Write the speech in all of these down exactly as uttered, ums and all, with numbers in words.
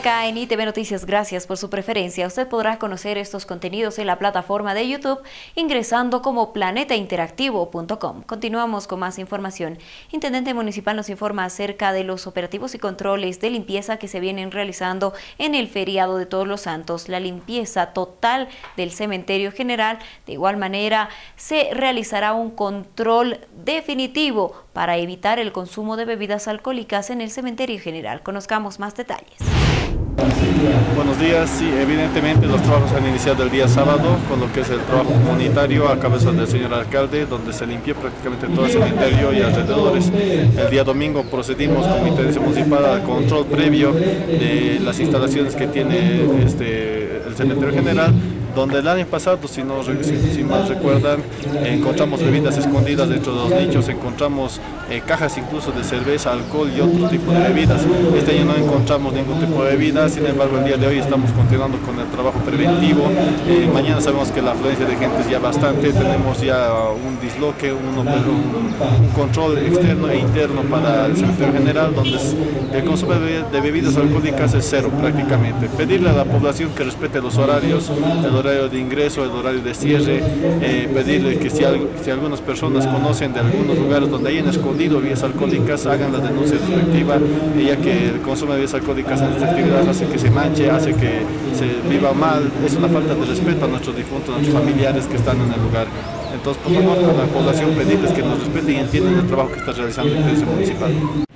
acá en I T V Noticias, gracias por su preferencia. Usted podrá conocer estos contenidos en la plataforma de YouTube ingresando como planeta interactivo punto com. Continuamos con más información. Intendente Municipal nos informa acerca de los operativos y controles de limpieza que se vienen realizando en el feriado de Todos los Santos. La limpieza total del cementerio general. De igual manera, se realizará un control definitivo para evitar el consumo de bebidas alcohólicas en el cementerio general. Conozcamos más detalles. Buenos días, sí, evidentemente los trabajos han iniciado el día sábado con lo que es el trabajo comunitario a cabeza del señor alcalde, donde se limpió prácticamente todo el cementerio y alrededores. El día domingo procedimos como Intendencia Municipal al control previo de las instalaciones que tiene este, el cementerio general, donde el año pasado, si, no, si, si mal recuerdan, eh, encontramos bebidas escondidas dentro de los nichos, encontramos eh, cajas incluso de cerveza, alcohol y otro tipo de bebidas. Este año no encontramos ningún tipo de bebida, sin embargo el día de hoy estamos continuando con el trabajo preventivo. Eh, mañana sabemos que la afluencia de gente es ya bastante, tenemos ya un disloque, un, un, un control externo e interno para el cementerio general, donde el consumo de bebidas alcohólicas es cero prácticamente. Pedirle a la población que respete los horarios, el horario de ingreso, el horario de cierre, eh, pedirle que si, si algunas personas conocen de algunos lugares donde hayan escondido bebidas alcohólicas, hagan la denuncia respectiva, ya que el consumo de bebidas alcohólicas en esta actividad hace que se manche, hace que se viva mal, es una falta de respeto a nuestros difuntos, a nuestros familiares que están en el lugar. Entonces, por favor, a la población pedirles que nos respeten y entiendan el trabajo que está realizando la Intendencia Municipal.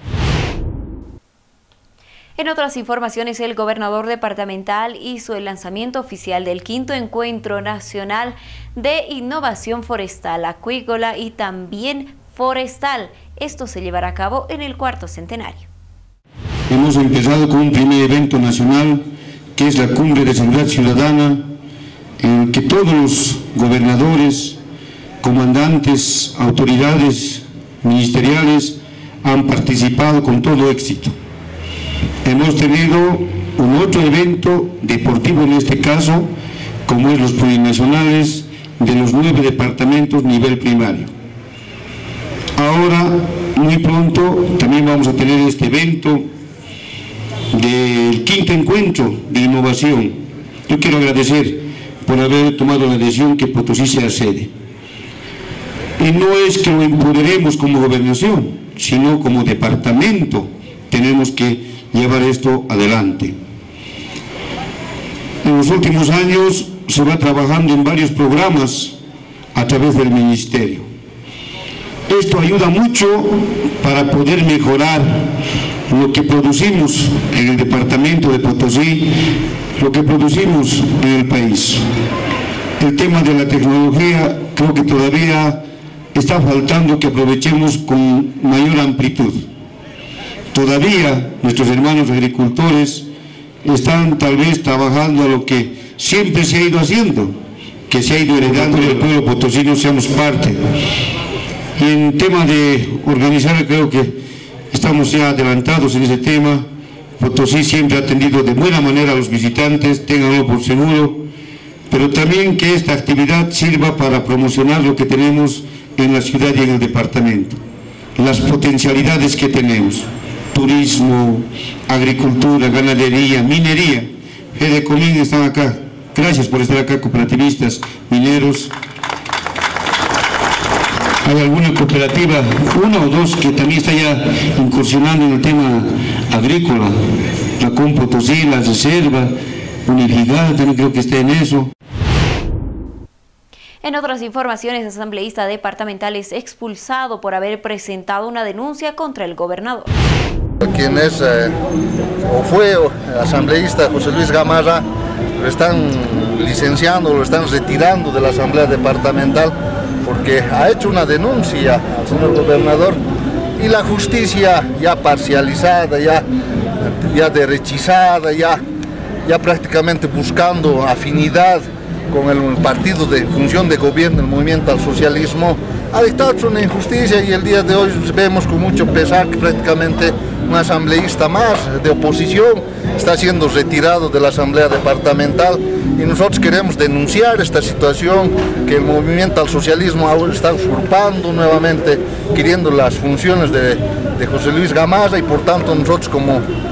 En otras informaciones, el gobernador departamental hizo el lanzamiento oficial del quinto Encuentro Nacional de Innovación Forestal, Acuícola y también Forestal. Esto se llevará a cabo en el cuarto centenario. Hemos empezado con un primer evento nacional, que es la Cumbre de Seguridad Ciudadana, en el que todos los gobernadores, comandantes, autoridades ministeriales han participado con todo éxito. Hemos tenido un otro evento deportivo en este caso, como es los plurinacionales de los nueve departamentos nivel primario. Ahora, muy pronto, también vamos a tener este evento del quinto encuentro de innovación. Yo quiero agradecer por haber tomado la decisión que Potosí sea sede. Y no es que lo empoderemos como gobernación, sino como departamento tenemos que llevar esto adelante. En los últimos años se va trabajando en varios programas a través del ministerio. Esto ayuda mucho para poder mejorar lo que producimos en el departamento de Potosí, lo que producimos en el país. El tema de la tecnología creo que todavía está faltando que aprovechemos con mayor amplitud. Todavía nuestros hermanos agricultores están tal vez trabajando a lo que siempre se ha ido haciendo, que se ha ido heredando del pueblo potosino, seamos parte. Y en tema de organizar, creo que estamos ya adelantados en ese tema. Potosí siempre ha atendido de buena manera a los visitantes, ténganlo por seguro, pero también que esta actividad sirva para promocionar lo que tenemos en la ciudad y en el departamento, las potencialidades que tenemos. Turismo, agricultura, ganadería, minería. Fedecomín están acá. Gracias por estar acá, cooperativistas, mineros. ¿Hay alguna cooperativa, una o dos, que también está ya incursionando en el tema agrícola? La Com Potosí, la Reserva, Unificada, también creo que está en eso. En otras informaciones, el asambleísta departamental es expulsado por haber presentado una denuncia contra el gobernador. Quien es eh, o fue asambleísta José Luis Gamarra, lo están licenciando, lo están retirando de la asamblea departamental porque ha hecho una denuncia al señor gobernador y la justicia ya parcializada, ya, ya derechizada, ya, ya prácticamente buscando afinidad con el partido de función de gobierno, el movimiento al socialismo, ha dictado una injusticia y el día de hoy vemos con mucho pesar que prácticamente un asambleísta más de oposición está siendo retirado de la asamblea departamental y nosotros queremos denunciar esta situación, que el movimiento al socialismo ahora está usurpando nuevamente, queriendo las funciones de, de José Luis Gamarra, y por tanto nosotros como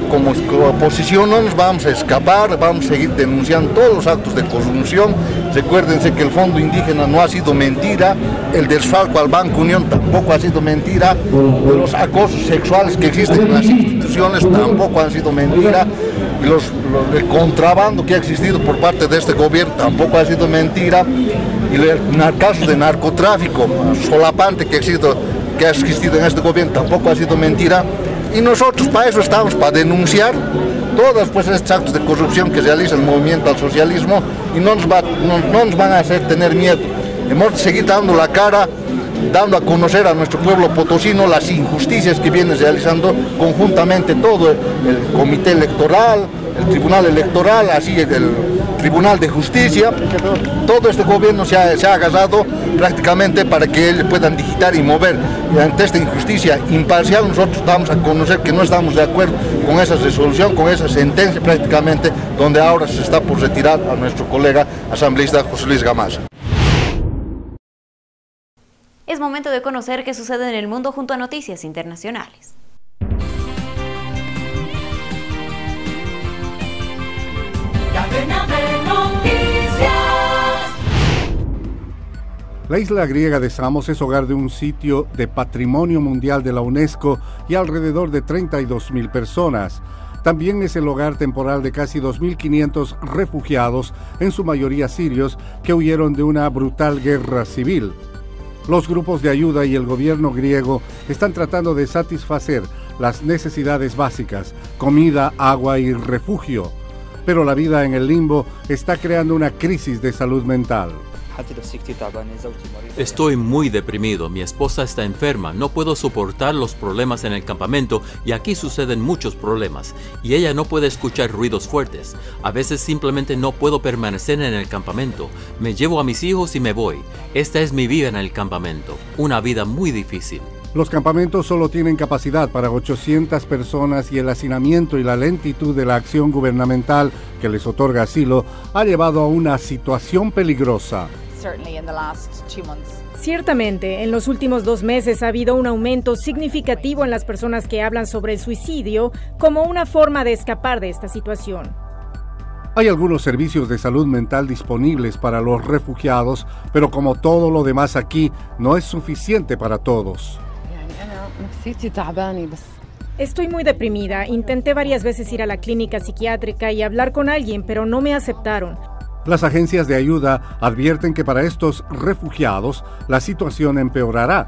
como oposición no nos vamos a escapar, vamos a seguir denunciando todos los actos de corrupción. Recuérdense que el Fondo Indígena no ha sido mentira, el desfalco al Banco Unión tampoco ha sido mentira, los acosos sexuales que existen en las instituciones tampoco han sido mentira, y los, los, el contrabando que ha existido por parte de este gobierno tampoco ha sido mentira, y el caso de narcotráfico solapante que ha existido, que ha existido en este gobierno tampoco ha sido mentira. Y nosotros para eso estamos, para denunciar todos pues, estos actos de corrupción que realiza el movimiento al socialismo, y no nos, va, no, no nos van a hacer tener miedo. Hemos de seguir dando la cara, dando a conocer a nuestro pueblo potosino las injusticias que viene realizando conjuntamente todo el, el comité electoral, el tribunal electoral, así el, el tribunal de justicia. Todo este gobierno se ha, se ha agarrado prácticamente para que ellos puedan digitar y mover. Y ante esta injusticia imparcial nosotros damos a conocer que no estamos de acuerdo con esa resolución, con esa sentencia prácticamente, donde ahora se está por retirar a nuestro colega asambleísta José Luis Gamarra. Es momento de conocer qué sucede en el mundo junto a noticias internacionales. La isla griega de Samos es hogar de un sitio de Patrimonio Mundial de la UNESCO y alrededor de treinta y dos mil personas. También es el hogar temporal de casi dos mil quinientos refugiados, en su mayoría sirios, que huyeron de una brutal guerra civil. Los grupos de ayuda y el gobierno griego están tratando de satisfacer las necesidades básicas, comida, agua y refugio. Pero la vida en el limbo está creando una crisis de salud mental. Estoy muy deprimido, mi esposa está enferma, no puedo soportar los problemas en el campamento y aquí suceden muchos problemas y ella no puede escuchar ruidos fuertes. A veces simplemente no puedo permanecer en el campamento, me llevo a mis hijos y me voy. Esta es mi vida en el campamento, una vida muy difícil. Los campamentos solo tienen capacidad para ochocientas personas y el hacinamiento y la lentitud de la acción gubernamental que les otorga asilo ha llevado a una situación peligrosa. Ciertamente, en los últimos dos meses ha habido un aumento significativo en las personas que hablan sobre el suicidio como una forma de escapar de esta situación. Hay algunos servicios de salud mental disponibles para los refugiados, pero como todo lo demás aquí, no es suficiente para todos. Estoy muy deprimida. Intenté varias veces ir a la clínica psiquiátrica y hablar con alguien, pero no me aceptaron. Las agencias de ayuda advierten que para estos refugiados la situación empeorará.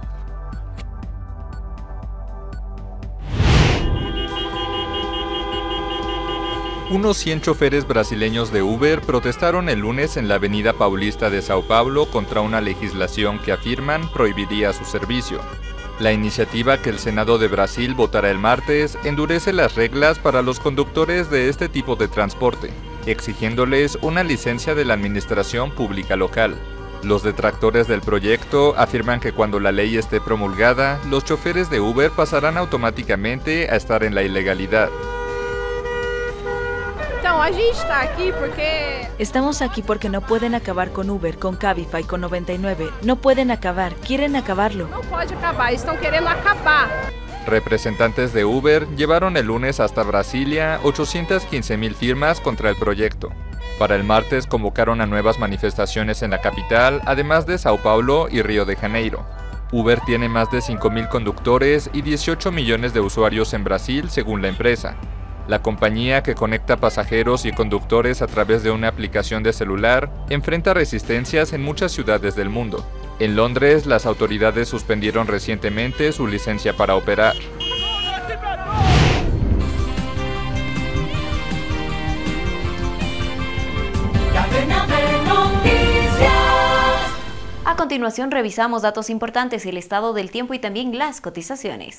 Unos cien choferes brasileños de Uber protestaron el lunes en la avenida Paulista de Sao Paulo contra una legislación que afirman prohibiría su servicio. La iniciativa que el Senado de Brasil votará el martes endurece las reglas para los conductores de este tipo de transporte, exigiéndoles una licencia de la administración pública local. Los detractores del proyecto afirman que cuando la ley esté promulgada, los choferes de Uber pasarán automáticamente a estar en la ilegalidad. Estamos aquí porque no pueden acabar con Uber, con Cabify, con noventa y nueve. No pueden acabar, quieren acabarlo. No puede acabar, están queriendo acabar. Representantes de Uber llevaron el lunes hasta Brasilia ochocientas quince mil firmas contra el proyecto. Para el martes convocaron a nuevas manifestaciones en la capital, además de Sao Paulo y Río de Janeiro. Uber tiene más de cinco mil conductores y dieciocho millones de usuarios en Brasil, según la empresa. La compañía, que conecta pasajeros y conductores a través de una aplicación de celular, enfrenta resistencias en muchas ciudades del mundo. En Londres, las autoridades suspendieron recientemente su licencia para operar. A continuación revisamos datos importantes, el estado del tiempo y también las cotizaciones.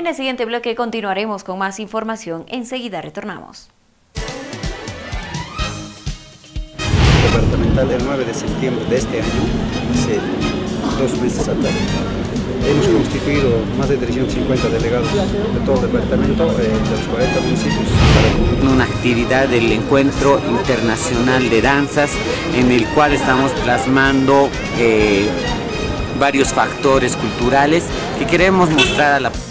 el siguiente bloque continuaremos con más información. Enseguida retornamos. Departamental el nueve de septiembre de este año, hace dos meses atrás. Hemos constituido más de trescientos cincuenta delegados de todo el departamento, eh, de los cuarenta municipios. Una actividad del Encuentro Internacional de Danzas en el cual estamos plasmando eh, varios factores culturales que queremos mostrar a la